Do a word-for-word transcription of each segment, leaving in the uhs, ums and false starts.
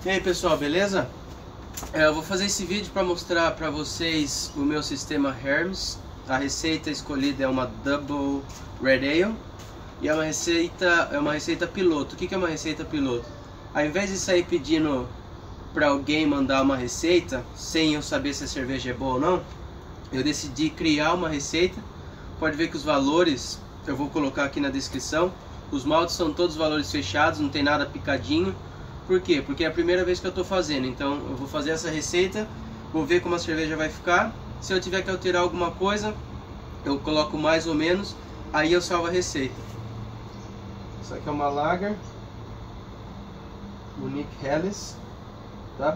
E aí pessoal, beleza? É, eu vou fazer esse vídeo para mostrar para vocês o meu sistema Hermes. A receita escolhida é uma Double Red Ale e é uma receita, é uma receita piloto. O que é uma receita piloto? Ao invés de sair pedindo para alguém mandar uma receita sem eu saber se a cerveja é boa ou não, eu decidi criar uma receita. Pode ver que os valores eu vou colocar aqui na descrição. Os maltes são todos valores fechados, não tem nada picadinho. Por quê? Porque é a primeira vez que eu estou fazendo. Então eu vou fazer essa receita, vou ver como a cerveja vai ficar. Se eu tiver que alterar alguma coisa, eu coloco mais ou menos, aí eu salvo a receita. Isso aqui é uma Lager Munich Helles, tá?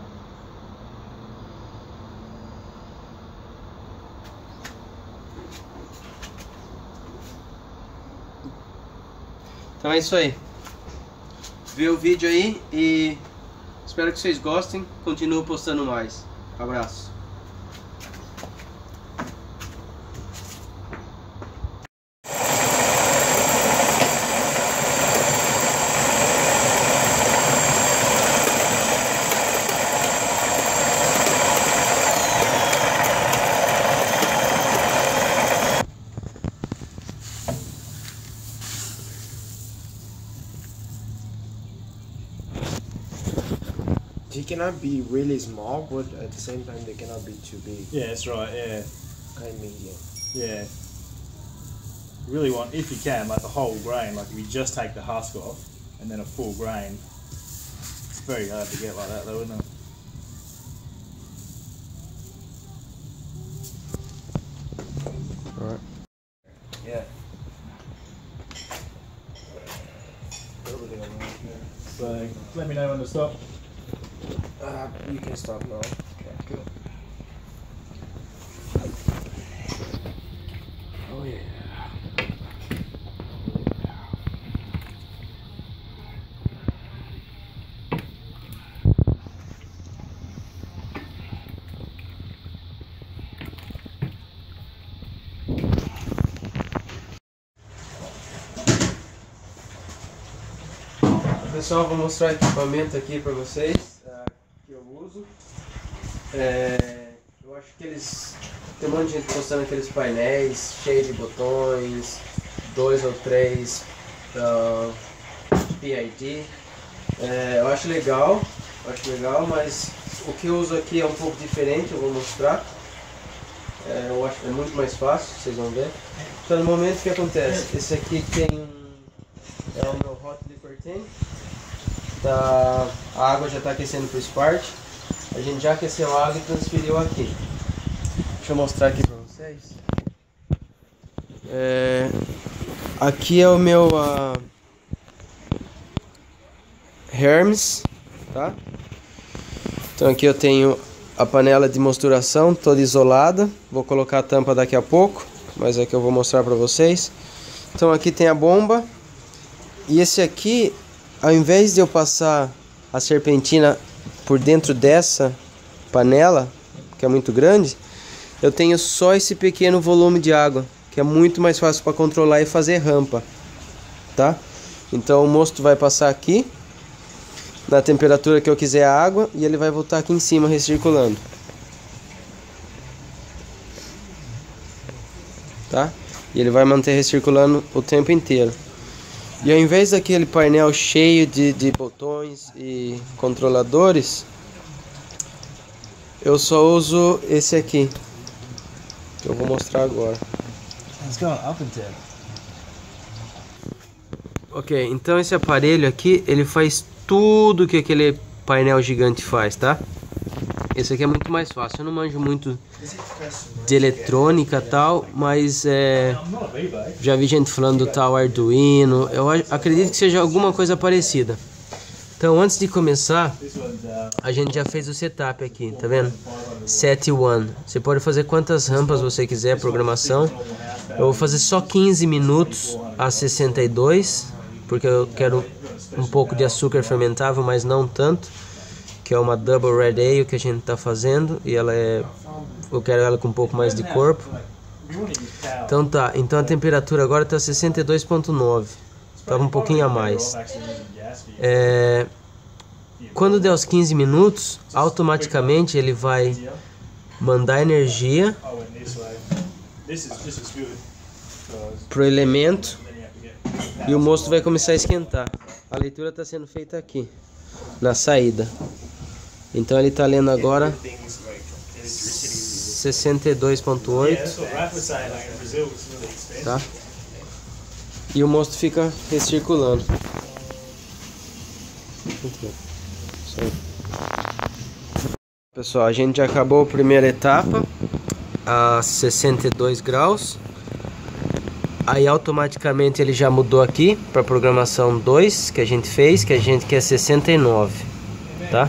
Então é isso aí. Vê o vídeo aí e espero que vocês gostem. Continuo postando mais. Abraço. They cannot be really small, but at the same time they cannot be too big. Yeah, that's right, yeah. Kind of medium. Yeah. You really want, if you can, like a whole grain, like if you just take the husk off and then a full grain. It's very hard to get like that though, isn't it? Alright. Yeah. So, let me know when to stop. Uh, you can stop now. Okay, cool. Oh yeah. Pessoal, vou mostrar o equipamento aqui para vocês uh, que eu uso. É, eu acho que eles tem um monte de gente postando aqueles painéis cheios de botões, dois ou três uh, P I D. É, eu acho legal, eu acho legal, mas o que eu uso aqui é um pouco diferente. Eu vou mostrar. É, eu acho que é muito mais fácil, vocês vão ver. Então, no momento, o que acontece? Esse aqui tem um, é o meu Hot Liquor Tank. Tá, a água já está aquecendo para o Spark. A gente já aqueceu a água e transferiu aqui. Deixa eu mostrar aqui para vocês. É, aqui é o meu uh, Hermes, tá? Então aqui eu tenho a panela de mosturação toda isolada. Vou colocar a tampa daqui a pouco, mas é que eu vou mostrar para vocês. Então aqui tem a bomba. E esse aqui, ao invés de eu passar a serpentina por dentro dessa panela, que é muito grande, eu tenho só esse pequeno volume de água, que é muito mais fácil para controlar e fazer rampa, tá? Então o mosto vai passar aqui, na temperatura que eu quiser a água, e ele vai voltar aqui em cima recirculando, tá? E ele vai manter recirculando o tempo inteiro. E ao invés daquele painel cheio de, de botões e controladores, eu só uso esse aqui, que eu vou mostrar agora. It's going up and down. Ok, então esse aparelho aqui, ele faz tudo que aquele painel gigante faz, tá? Esse aqui é muito mais fácil. Eu não manjo muito de eletrônica e tal, mas é, já vi gente falando do tal Arduino. Eu acredito que seja alguma coisa parecida. Então, antes de começar, a gente já fez o setup aqui, tá vendo? Set one. Você pode fazer quantas rampas você quiser, programação. Eu vou fazer só quinze minutos a sessenta e dois, porque eu quero um pouco de açúcar fermentável, mas não tanto. Que é uma Double Red Ale que a gente tá fazendo, e ela é, eu quero ela com um pouco mais de corpo. Então tá, então a temperatura agora tá sessenta e dois ponto nove. Tava um pouquinho a mais. É, Quando der os quinze minutos, automaticamente ele vai mandar energia pro elemento e o mosto vai começar a esquentar. A leitura está sendo feita aqui, na saída. Então ele está lendo agora sessenta e dois ponto oito, tá? E o mosto fica recirculando. Pessoal, a gente já acabou a primeira etapa a sessenta e dois graus. Aí automaticamente ele já mudou aqui para programação dois que a gente fez, que a gente quer sessenta e nove, tá?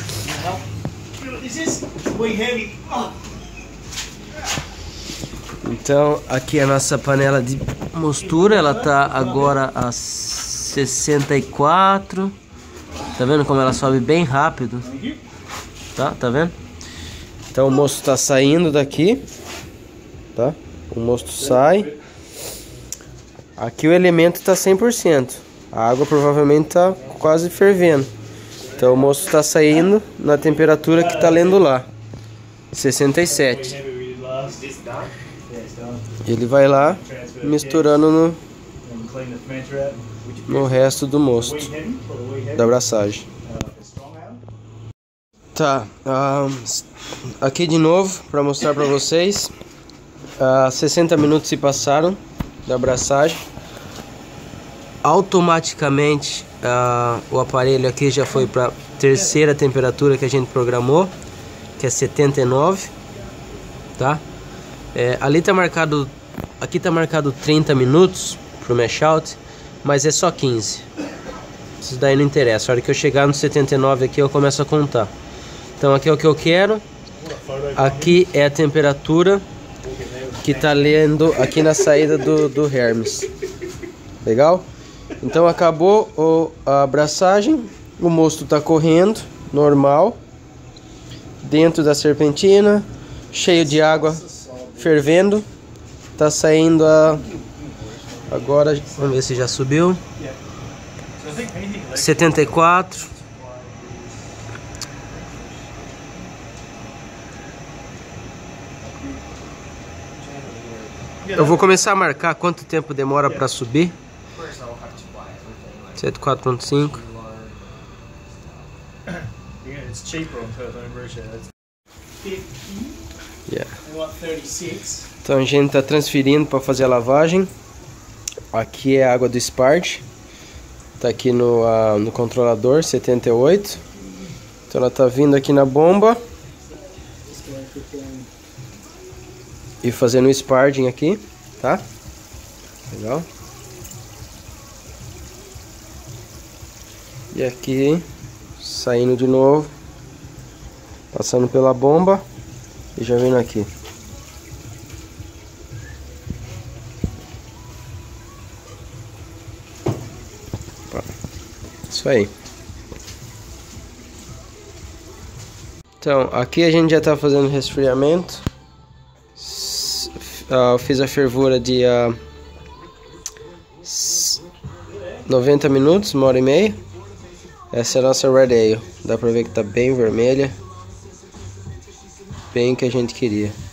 Então aqui a nossa panela de mostura, ela tá agora a sessenta e quatro. Tá vendo como ela sobe bem rápido? Tá, tá vendo? Então o mosto tá saindo daqui, tá? O mosto sai. Aqui o elemento tá cem por cento. A água provavelmente tá quase fervendo. Então o mosto tá saindo na temperatura que tá lendo lá, sessenta e sete. Ele vai lá misturando no, no resto do mosto da abraçagem. Tá, um, aqui de novo para mostrar para vocês. uh, sessenta minutos se passaram da abraçagem. Automaticamente uh, o aparelho aqui já foi para terceira temperatura que a gente programou, que é setenta e nove, tá? É, ali tá marcado, aqui tá marcado trinta minutos pro mash out, mas é só quinze. Isso daí não interessa. A hora que eu chegar no setenta e nove aqui eu começo a contar. Então aqui é o que eu quero. Aqui é a temperatura que tá lendo aqui na saída do, do Hermes. Legal? Então acabou o, a abraçagem. O mosto tá correndo normal dentro da serpentina, cheio de água fervendo. Tá saindo a... Agora, vamos ver se já subiu. setenta e quatro. Eu vou começar a marcar quanto tempo demora para subir. setenta e quatro ponto cinco. Yeah. Então a gente está transferindo para fazer a lavagem. Aqui é a água do Spart. Tá aqui no, uh, no controlador setenta e oito. Então ela tá vindo aqui na bomba e fazendo o sparding aqui, tá? Legal. E aqui saindo de novo, passando pela bomba e já vindo aqui. Isso aí. Então aqui a gente já está fazendo resfriamento. Uh, fiz a fervura de uh, noventa minutos, uma hora e meia. Essa é a nossa Red Ale. Dá pra ver que tá bem vermelha, bem o que a gente queria.